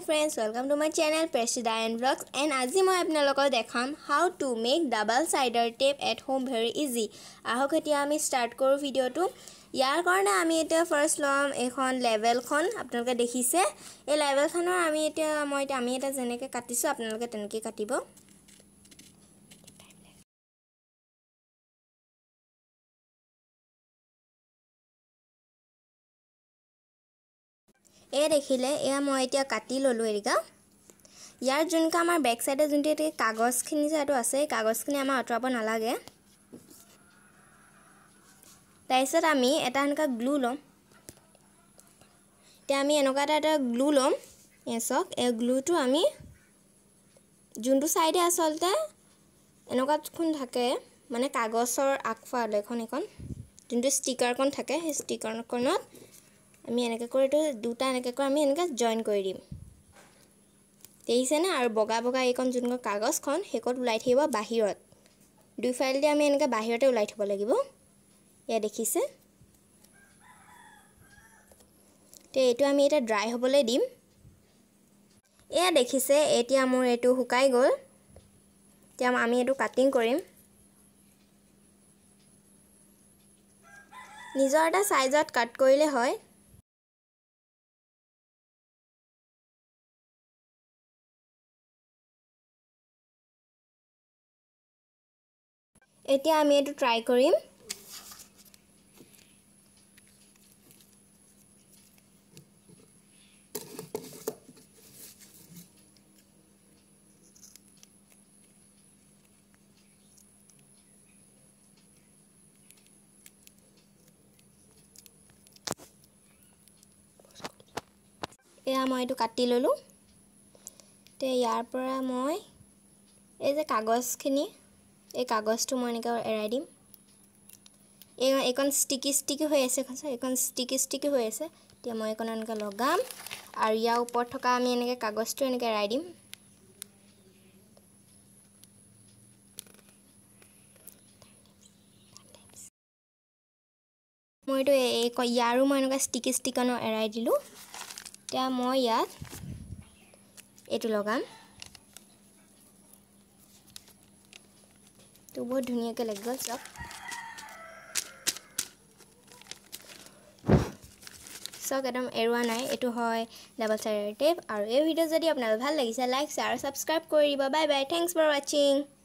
friends, welcome to my channel Prashida and Vlogs and আজি মই আপোনালোকক দেখাম how to make double sided tape at home very easy আহক এতিয়া আমি স্টার্ট কৰো ভিডিওটো ইয়াৰ কাৰণে আমি এটা ফাৰ্স্ট লম এখন লেভেল খন আপোনালোকে দেখিছে এই লেভেল খনৰ আমি এটা যেনেকৈ কাটিছো আপোনালোকে তেনেকৈ কাটিব এ দেখিলে এয়া মই এতিয়া কাটি ললো এৰিকা ইয়াৰ জুনকা আমাৰ বেক সাইডে জুনটি এতে কাগজখিনি যেটো আছে কাগজখিনি আমাৰ অতৰাব নালাগে তাইছত আমি এটা এনেকা গ্লু লম তে আমি এনেকা এটা গ্লু লম এসক এই গ্লুটো আমি জুনটো সাইডে আসলতে এনেকা কোন থাকে মানে কাগজৰ আকফালে এখন জুনটো ষ্টিকাৰ কোন থাকে সেই ষ্টিকাৰ কোনত আমি এনেকৈ কৰি তো দুটা এনেকৈ কৰি আমি এনেকৈ জয়েন কৰি দিম তেইছেনে আৰু বগা বগা এইখন যোন কাগজখন হেকত উলাই থাকিব বাহিৰত দুই ফাইল দি আমি এনেকৈ বাহিৰতে উলাই থব লাগিব এয়া দেখিছে তে এটো আমি এটা ড্ৰাই হ'বলৈ দিম এয়া দেখিছে এতিয়া মোৰ এটো হুকাই গল তে আমি এটো কাটিং কৰিম নিজৰ এটা সাইজত কাট কৰিলে হয় এতিয়া আমি এটো ট্ৰাই কৰিম এয়া মই এটো কাটি ললো তে ইয়াৰ পৰা মই এই যে কাগজখিনি এই কাগজটো মই এনেকৈ এৰাই দিম এইখন ষ্টিকি হৈ আছে এইখন ষ্টিকি হৈ আছে তে মই এইখন এনেকৈ লগাম আৰু ইয়াৰ ওপৰত থকা আমি এনেকৈ কাগজটো এনেকৈ এৰাই দিম মই তো ইয়াৰো মই এনেকৈ ষ্টিকনো এৰাই দিলো তে মই ইয়াত এটো লগাম তো বহুত ধুনিয়াকৈ লাগিব সব একদম এৰুৱা নাই এটো হয় ডাবল সাইডেড টেপ আৰু এই ভিডিও যদি আপোনালোক ভাল লাগিছে লাইক শেয়াৰ আৰু সাবস্ক্ৰাইব কৰি দিব bye bye thanks for watching